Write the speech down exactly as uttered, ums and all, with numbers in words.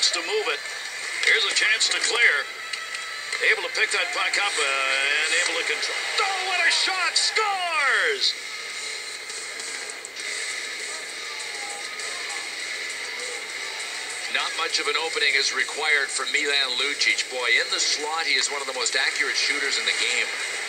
wants to move it. Here's a chance to clear. Able to pick that puck up uh, and able to control. Oh, what a shot! Scores! Not much of an opening is required for Milan Lucic. Boy, in the slot, he is one of the most accurate shooters in the game.